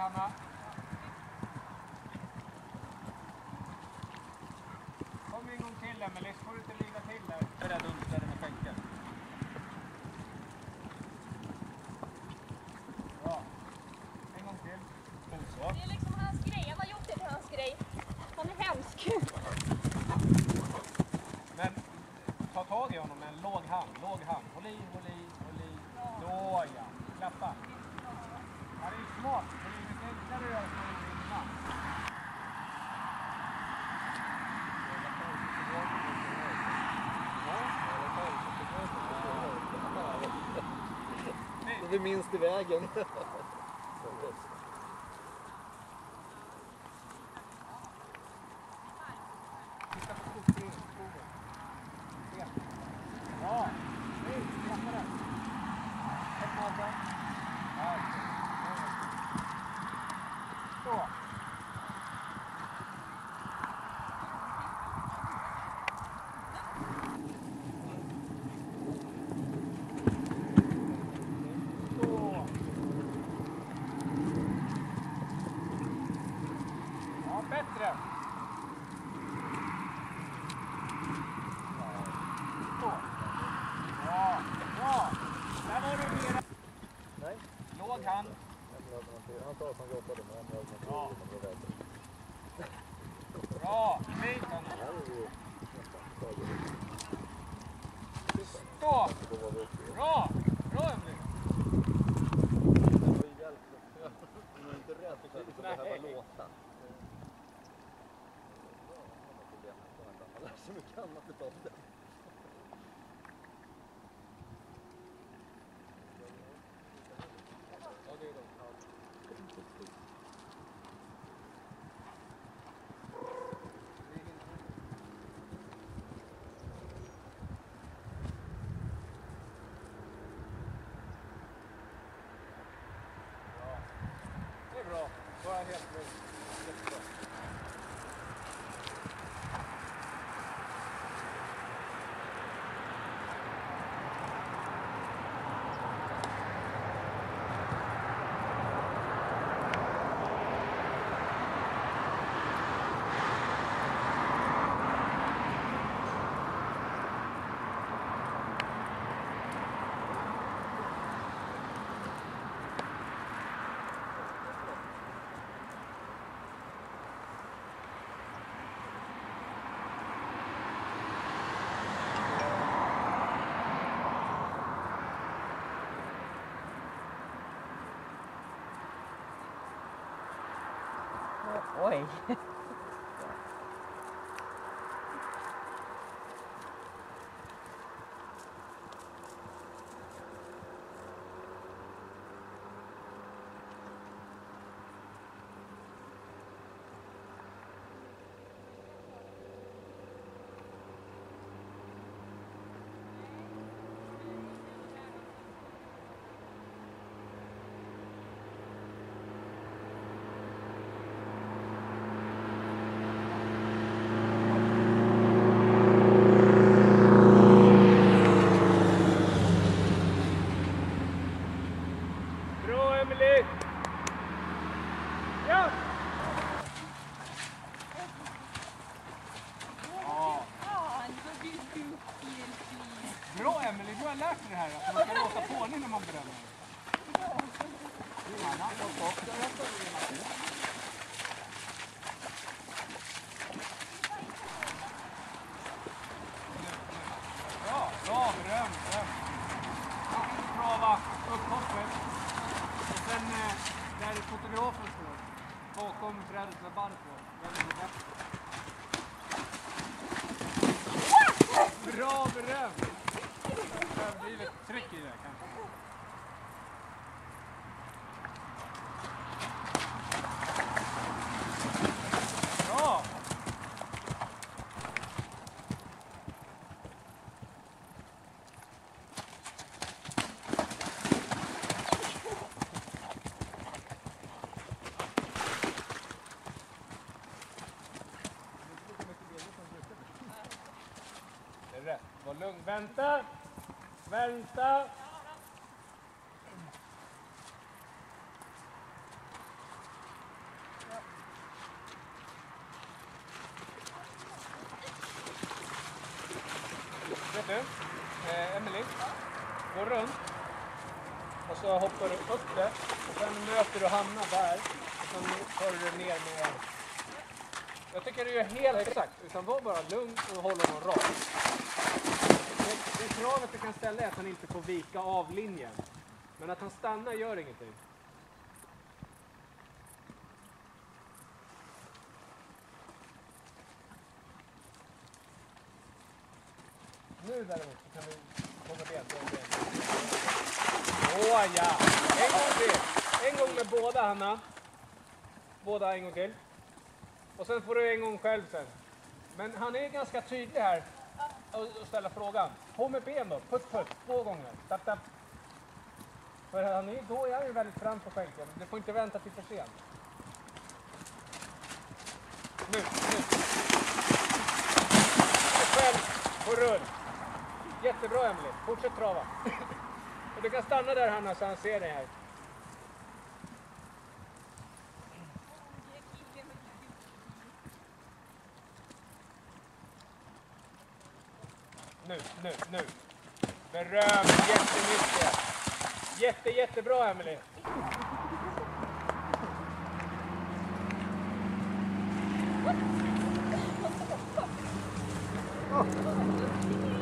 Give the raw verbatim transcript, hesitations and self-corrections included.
Hanna. Kom en gång till, Emelie, så får du inte ligga till där. Det där dunstade med skänken. Bra. En gång till. Så. Det är liksom hans grej. Han har gjort det till hans grej. Han är hemsk. Men ta tag i honom med en låg hand. Låg hand. Håll i, håll i, håll i. Då ja. Klappa. Ja, det är smart. Det är mycket enklare att göra som man gjorde innan. Det är minst i vägen. Titta på skogen. Ja, hej, klappa den. Ett magen. Ja, så. Bättre. Så. Bra, bra. Där var du mera. Nej. Låg hand. Han tar som jobbade med en bra. Bra, fint Anna. Stå. Bra, bra Emily. Jag är inte rädd för att behöva låta. Han lär sig mycket annat utav det. Ja, det är de. Det är bra. Då är jag helt lugn. Jättebra. Oj. Bra Emily! Ja! Ja. Bra Emily, du har lärt dig det här att man ska låta på när man berömmer. Bra, bra, beröm, beröm. Prova upphoppet. Och sen eh, där fotografen står, bakom brädet med band på. Bra beröm! Det blir lite tryck i det kanske. Bra! Det är rätt. Var lugn. Vänta! Vänta! den. Och så hoppar du upp det. Och sen möter du Hanna där. Och sen tar du ner med... Jag tycker du gör helt exakt. Utan var bara lugn och håll honom rak. Det, det kravet du kan ställa är att han inte får vika av linjen. Men att han stannar gör ingenting. Nu däremot så kan vi komma med det. Åh ja! En gång till. En gång med båda, Hanna. Båda en gång till. Och sen får du en gång själv sen. Men han är ganska tydlig här. Och ställa frågan. På med ben då. Putt, putt. Två gånger. Tapp, tapp. För han är, då är han ju väldigt fram på skänken. Du får inte vänta till för sent. Nu, nu. Själv på rull. Jättebra, Emily. Fortsätt trava. Och du kan stanna där, Hanna, så han ser dig här. Nu, nu, nu. Beröm jättemycket. Jätte, jättebra, Emily. Oh.